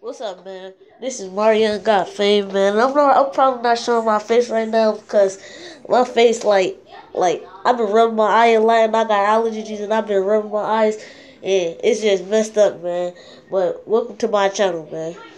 What's up, man? This is Mario Got Fame, man. I'm probably not showing my face right now because my face, like I've been rubbing my eye a lot, and I got allergies, and I've been rubbing my eyes, and it's just messed up, man. But welcome to my channel, man.